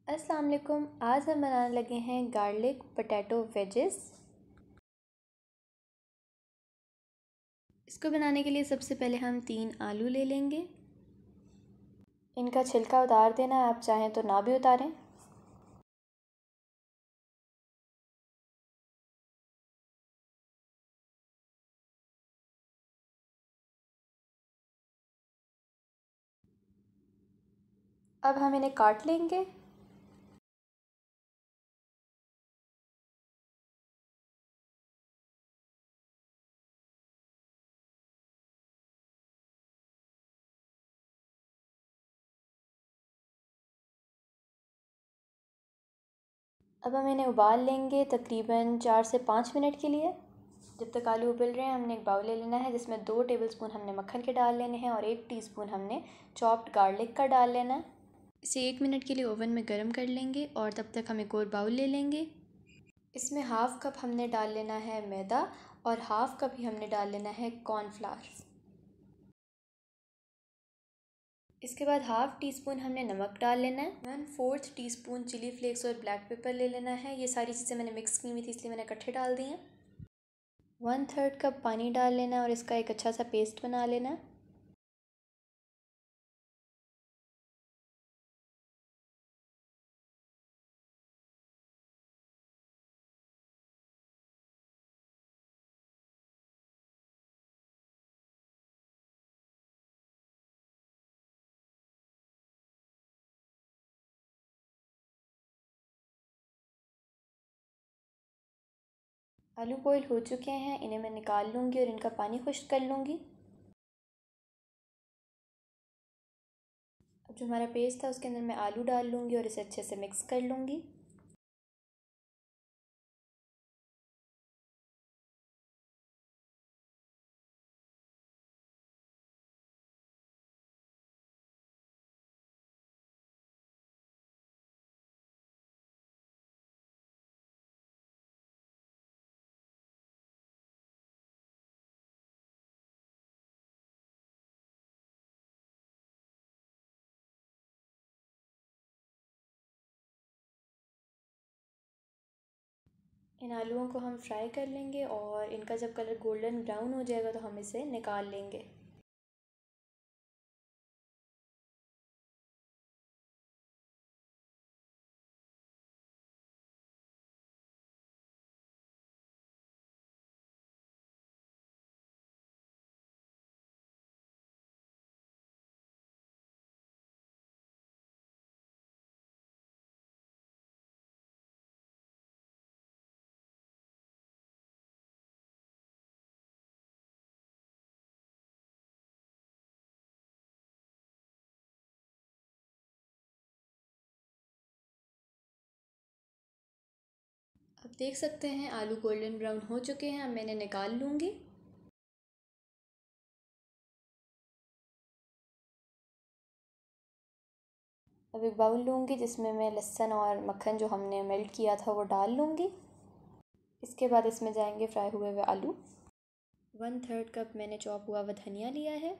अस्सलाम वालेकुम। आज हम बनाने लगे हैं गार्लिक पोटैटो वेजेस। इसको बनाने के लिए सबसे पहले हम 3 आलू ले लेंगे। इनका छिलका उतार देना है, आप चाहें तो ना भी उतारें। अब हम इन्हें काट लेंगे। अब हम इन्हें उबाल लेंगे तकरीबन 4 से 5 मिनट के लिए। जब तक आलू उबल रहे हैं हमने एक बाउल ले लेना है जिसमें 2 टेबलस्पून हमने मक्खन के डाल लेने हैं और 1 टीस्पून हमने चॉप्ड गार्लिक का डाल लेना है। इसे 1 मिनट के लिए ओवन में गर्म कर लेंगे और तब तक हम एक और बाउल ले लेंगे। इसमें हाफ़ कप हमने डाल लेना है मैदा और हाफ़ कप ही हमने डाल लेना है कॉर्नफ्लावर। इसके बाद हाफ़ टी स्पून हमने नमक डाल लेना है। 1/4 टीस्पून चिली फ्लेक्स और ब्लैक पेपर ले लेना है। ये सारी चीज़ें मैंने मिक्स की हुई थी इसलिए मैंने इकट्ठे डाल दी हैं। 1/3 कप पानी डाल लेना है और इसका एक अच्छा सा पेस्ट बना लेना है। आलू बॉईल हो चुके हैं, इन्हें मैं निकाल लूँगी और इनका पानी खुश्क कर लूँगी। अब जो हमारा पेस्ट था उसके अंदर मैं आलू डाल लूँगी और इसे अच्छे से मिक्स कर लूँगी। इन आलूओं को हम फ्राई कर लेंगे और इनका जब कलर गोल्डन ब्राउन हो जाएगा तो हम इसे निकाल लेंगे। अब देख सकते हैं आलू गोल्डन ब्राउन हो चुके हैं। अब मैं इन्हें निकाल लूँगी। अब एक बाउल लूँगी जिसमें मैं लहसुन और मक्खन जो हमने मेल्ट किया था वो डाल लूँगी। इसके बाद इसमें जाएंगे फ्राई हुए हुए आलू। 1/3 कप मैंने चॉप हुआ हुआ धनिया लिया है।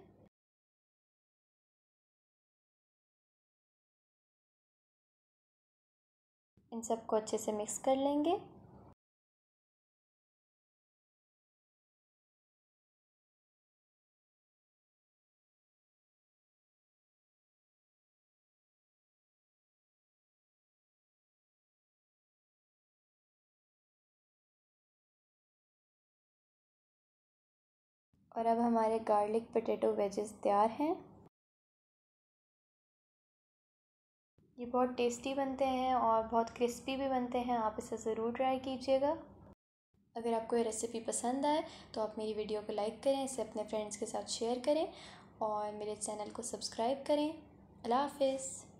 इन सबको अच्छे से मिक्स कर लेंगे। और अब हमारे गार्लिक पोटैटो वेजेस तैयार हैं। ये बहुत टेस्टी बनते हैं और बहुत क्रिस्पी भी बनते हैं। आप इसे ज़रूर ट्राई कीजिएगा। अगर आपको ये रेसिपी पसंद आए तो आप मेरी वीडियो को लाइक करें, इसे अपने फ्रेंड्स के साथ शेयर करें और मेरे चैनल को सब्सक्राइब करें। अल्लाह हाफ़िज़।